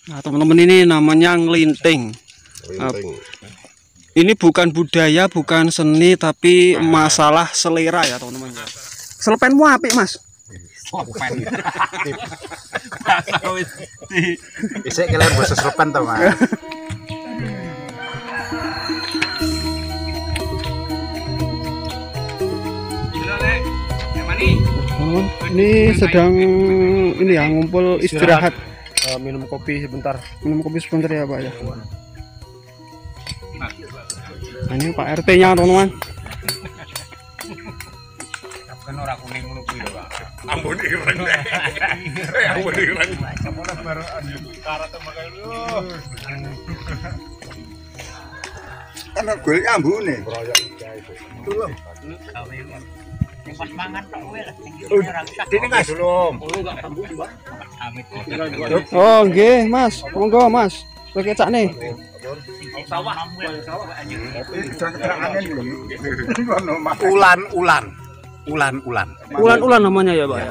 Nah, teman-teman, ini namanya ngelinting. Ini bukan budaya, bukan seni, tapi masalah selera ya teman-teman. Selepenmu apik, Mas? Selepen. Isik kalian bos selepen to, Mas. Ini sedang ini ya, ngumpul istirahat. Minum kopi sebentar. Minum kopi sebentar ya, Pak ya. Nah, ini Pak RT-nya teman-teman. Kan ora kuning ngono kuwi lho, Pak. Ampun ireng. Ampun ireng. Sampun baru karat temen lho. Ana golek ambune. Tulung. Pas mangan tok kowe lah. Dene Mas belum. Oh, nggih, Mas. Monggo, Mas. Kecak nih. Sawah. Ulan. Namanya ya, Pak ya.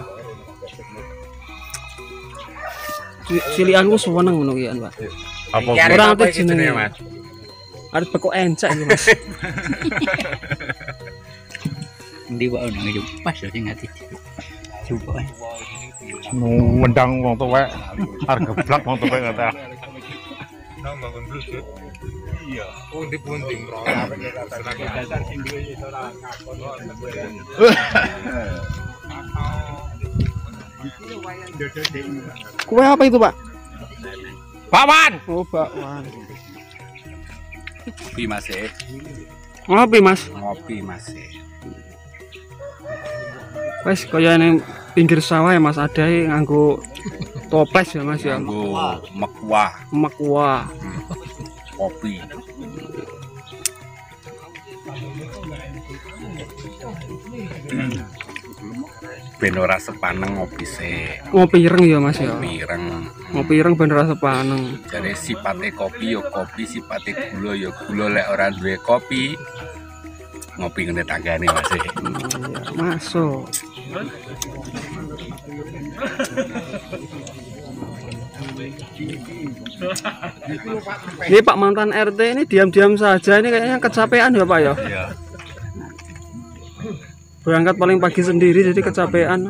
Silianku seneng ngono ki, Pak. Apa Ora ate jenenge, Mas. Arep bekok encak iki, Mas. Ndi wae nang yo pas yo sing ati. Coba. Mendang wong tuwek. Harga blak wong tuwek kata. Bangun blusut. Iya, pundi-pundi merona dasar sing dhewe iso ora ngakono. Kue apa itu, Pak? Bakwan. Oh, bakwan. Ngopi Mas e. Ngopi, Mas. Ngopi Mas e. Wes kaya ning pinggir sawah ya, Mas, ada nganggo toples ya, Mas ya. Nganggo mekwah, Mekwa. kopi. Ben ora sepaneng ngopi sik. Ngopi ireng ya, Mas ya. Pireng. Ngopi ireng ben ora sepaneng. Jare sipate kopi ya kopi, sipate gula ya gula. Lek ora duwe kopi ngopi ngene tanggane Mas e. Masuk. Ini Pak mantan RT ini diam-diam saja, ini kayaknya kecapean ya, Pak ya. Iya. Berangkat paling pagi sendiri jadi kecapean.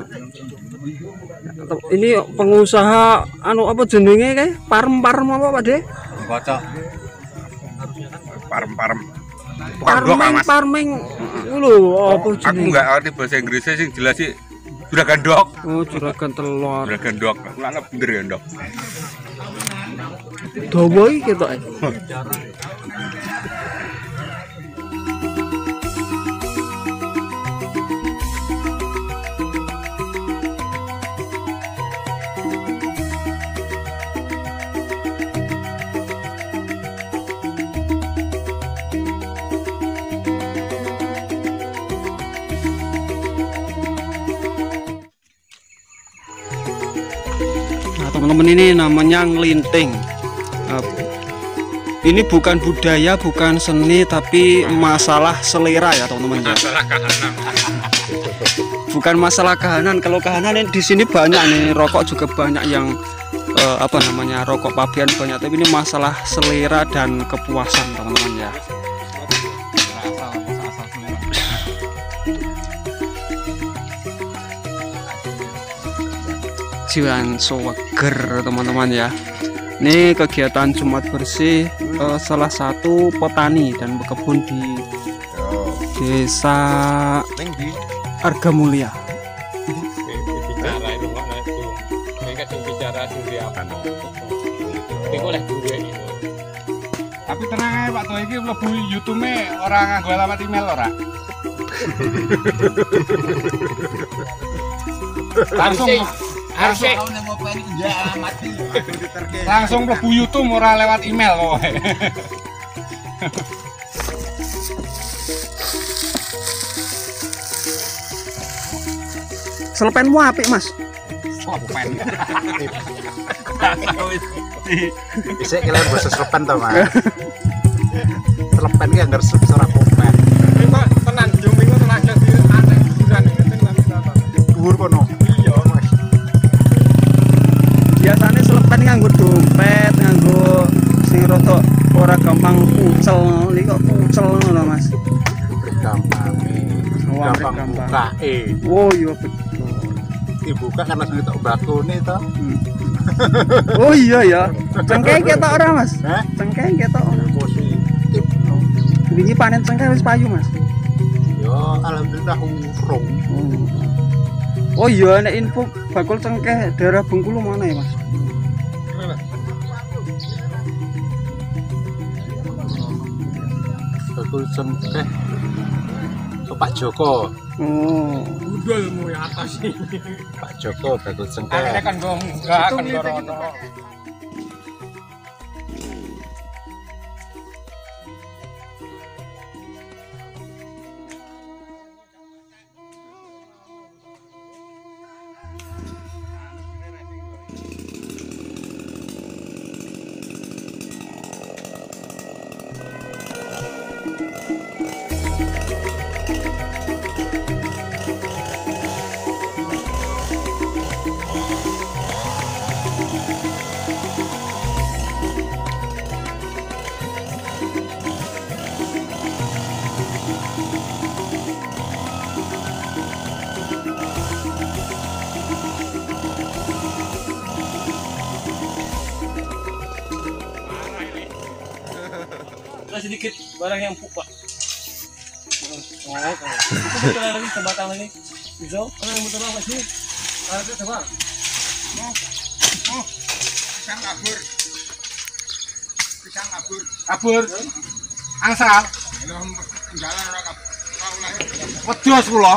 Ini pengusaha anu apa jenenge kayak parem-parem apa, Pak De? Kocok. Parem-parem. Bukan blok Mas. Farming lho apa jenenge? Aku enggak ngerti bahasa Inggrisnya sing jelas sih juragan dok. Oh, juragan telur. Juragan dok. Lha bener ya, Dok. Dawa iki ketoke. Nah, teman-teman, ini namanya ngelinting. Ini bukan budaya, bukan seni, tapi masalah selera ya teman-teman. Masalah kahanan. Bukan masalah kahanan. Kalau kahanan ini di sini banyak nih, rokok juga banyak yang apa namanya, rokok pabean banyak. Tapi ini masalah selera dan kepuasan teman-teman ya. Jiwan seger teman-teman ya. Ini kegiatan Jumat bersih salah satu petani dan berkebun di Desa Argamulia. Bicara itu mana itu? Mereka sing bicara sendiri apa no? Iku oleh duwe iki. Tapi tenang ae Pak Toh, iki mlebu YouTube-e ora nganggo alamat email ora? Langsung mlebu YouTube ora lewat email kok. Selepenmu apik, Mas? Selepen. Isik kalian bos selepen to, Mas. Selepen ki anggar ora kopen. Ini tenan juming tenaga di aneh bulan ini Dhuwur kono. Iya, Mas. Biasanya selepen nganggo dompet, ora gampang kucel. Iki kok kucel lho Mas. Gampang bukae. Oh iya betul. Dibuka karena sudah tak bakone to. Oh iya ya. Cengkeh ketok ora Mas? Hah? Cengkeh ketok ora. Positif. Wingi panen cengkeh wis payu Mas. Yo alhamdulillah urung. Oh iya nek info bakul cengkeh daerah Bengkulu mana ya Mas? Bakul cengkeh. Pak Joko. Oh. Budal mu yang atas ini. Pak Joko bakul cengkeh. Akhirnya kan gue enggak kan Dorono. Sedikit barang yang empuk Pak. Oh, itu betul lagi sebatang lagi. Bisa? Kalau yang betul apa sih? Ada coba. Pisang kabur. Pisang kabur. Kabur. Angsal. Jalan ora kabur. Wedhus kula.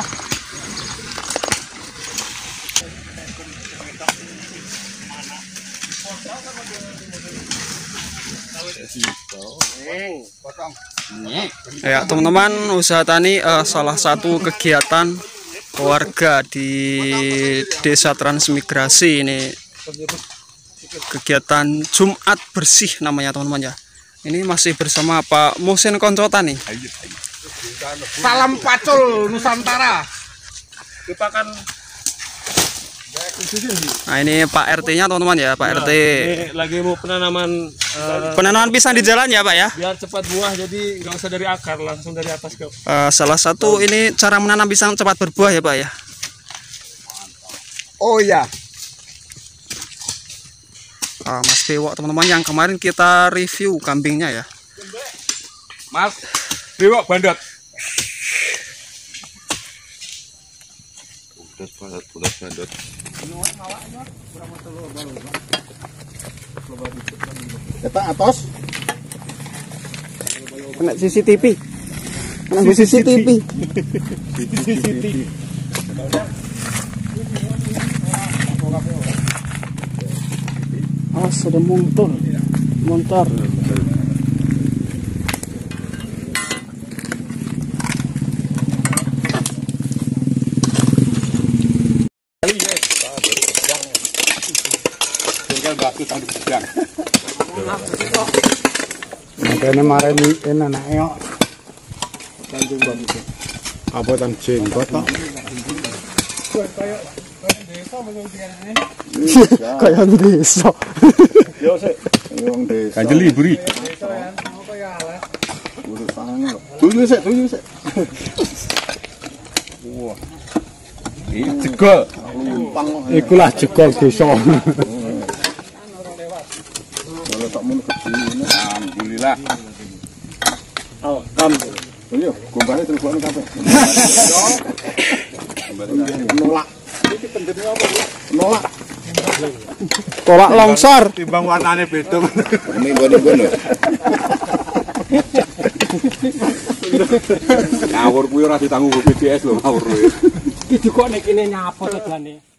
Ya teman-teman, usaha tani salah satu kegiatan warga di Desa Transmigrasi ini, kegiatan Jumat bersih namanya teman-teman ya. Ini masih bersama Pak Muhsin Koncota nih. Salam Pacul Nusantara. Kita kan Nah ini Pak RT-nya teman-teman ya, Pak RT. ini lagi mau penanaman Penanaman pisang di jalan ya Pak ya. biar cepat buah, jadi nggak usah dari akar, langsung dari atas ke. Salah satu ini cara menanam pisang cepat berbuah ya Pak ya. Oh iya. Mas Bewok teman-teman yang kemarin kita review kambingnya ya. Mas Bewok Bandot. Bulat bandot. Kita atas. Kena CCTV. Kena CCTV. Awas ada motor. Tinggal batu tanduk sedang. Makanya kemarin ini anaknya Tanjung Bang itu. Apa tan jenggot toh? Kayak desa. Yo sik. Wong desa. Kanjeli buri. Tuju sik. Wah. Iki jegol. Iku lah jegol desa. Kalau tak mun kecil, alhamdulillah. Oh, kam. Yo, gombane telepon kabeh. Nolak. Iki penjenenge apa? Nolak. Tolak longsor. Timbang warnane beda. Ini bon-bon lho. Ngawur kuwi ora ditanggung BPJS lho ngawur kuwi. Iki kok nek kene nyapa to jane.